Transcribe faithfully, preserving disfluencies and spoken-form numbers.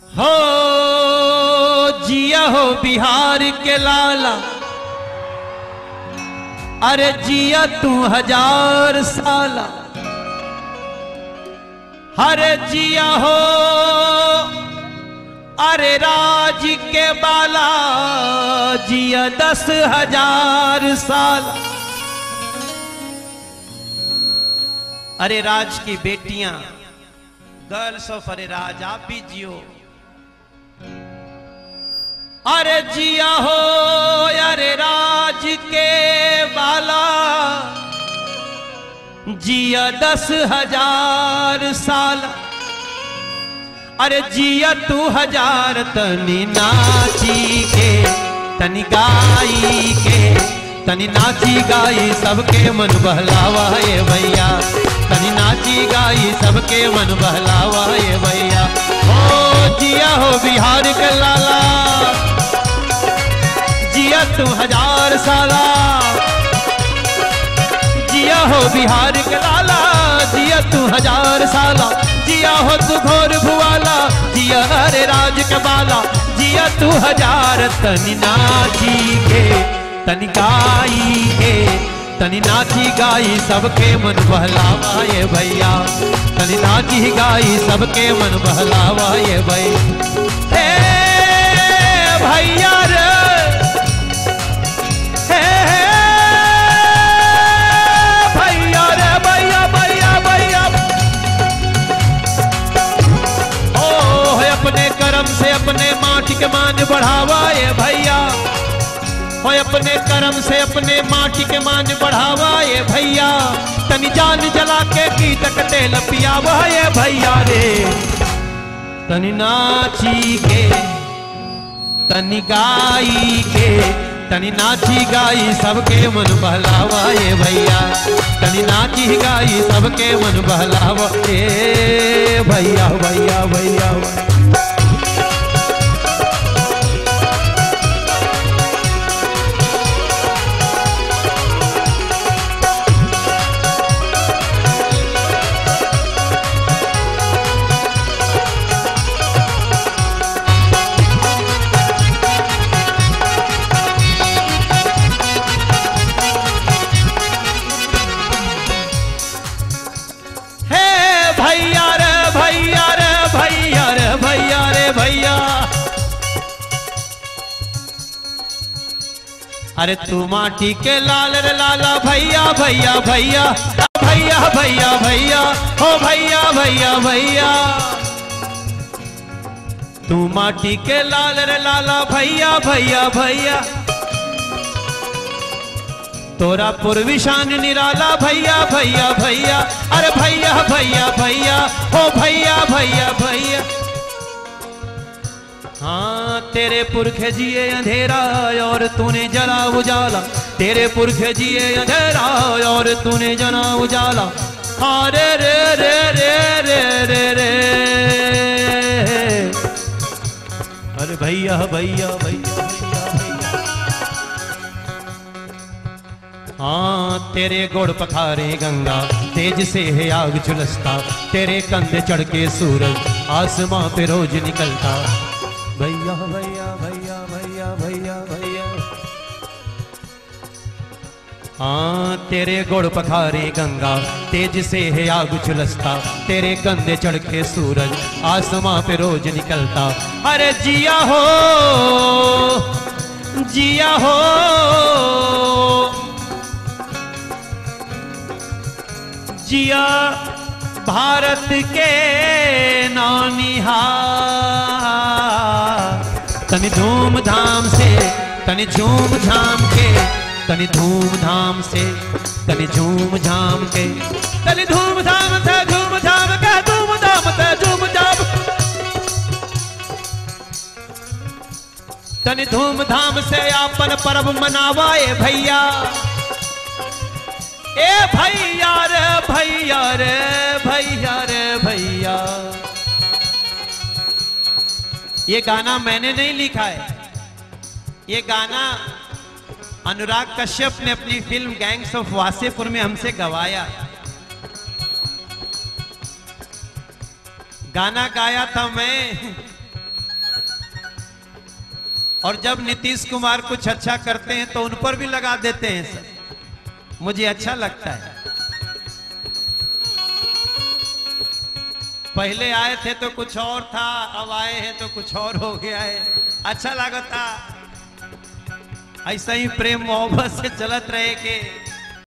हो जिया हो बिहार के लाला, अरे जिया तू हजार साला, हरे जिया हो अरे राज के बाला, जिया दस हजार साल। अरे राज की बेटियां, गर्ल्स ऑफ अरे राज, आप भी जियो। अरे जिया हो अरे राज के बाला, जिया दस हजार साल। अरे जिया तू हजार तनी नाची के, तनी गाई के, तनी नाची गाई सबके मन बहलावा ये भैया, तनी नाची गाई सबके मन बहलावा ये भैया। ओ जिया हो बिहार के लाला, जिया तू हजार साला, जिया हो बिहार के लाला, जिया तू हजार साला, जिया हो तू घोर भुआला, जिया अरे राज के बाला, जिया तू हजार। तनी नाची के, तनी गाई के, तनी नाची गाई सबके मन बहलावा ये भैया, तनी नाची गाई सबके मन बहलावा ये भैया। हे भैया रे, हे भैया रे, भैया भैया भैया। ओ अपने कर्म से अपने माटी के मान बढ़ावा ये भैया, ओए अपने कर्म से अपने माटी के मान बढ़ावा ये भैया। तनी जान जला के की तक तेल पियावा ये भैया रे। तनी नाची के, तनी गाई के, तनी नाची गाई सबके मन बहलावा ये भैया, तनी नाची गाई सबके मन बहलावा ये भैया भैया भैया। अरे तू माटी के लाल रे लाला, भैया भैया भैया भैया भैया भैया, हो भैया भैया भैया। तू माटी के लाल रे लाला, भैया भैया भैया। तोरा पूर्वी शान निराला, भैया भैया भैया। अरे भैया भैया भैया, हो भैया भैया भैया। हाँ तेरे पुरखे जिए अंधेरा और तूने जला उजाला, तेरे पुरखे जिए अंधेरा और तूने जना उजाला। हाँ रे रे रे रे रे रे रे। अरे भैया भैया भैया भैया। हाँ तेरे गोड़ पखारे गंगा, तेज से है आग झुलसता, तेरे कंधे चढ़ के सूरज आसमां पे रोज निकलता। भैया भैया भैया भैया भैया भैया। हाँ तेरे गोड़ पखारे गंगा, तेज से है आग झुलसता, तेरे कंधे चढ़ के सूरज आसमां पे रोज निकलता। अरे जिया हो जिया हो, जिया भारत के नौनिहाल। तनी धूम धाम से, तनी झूम झाम के, तनी धूम धाम से, तनी झूम झाम के, तनी धूम धाम से झूम झाम के, धूम धाम से झूम झाम, तनी धूम धाम से आपन पर्व मनावाए भैया। ए भैया रे भैया रे भैया रे भैया। ये गाना मैंने नहीं लिखा है, ये गाना अनुराग कश्यप ने अपनी फिल्म गैंग्स ऑफ वासेपुर में हमसे गवाया। गाना गाया था मैं और जब नीतीश कुमार कुछ अच्छा करते हैं तो उन पर भी लगा देते हैं सर। मुझे अच्छा लगता है। पहले आए थे तो कुछ और था, अब आए हैं तो कुछ और हो गया है। अच्छा लगता। ऐसा ही प्रेम मोहब्बत से चलत रहे के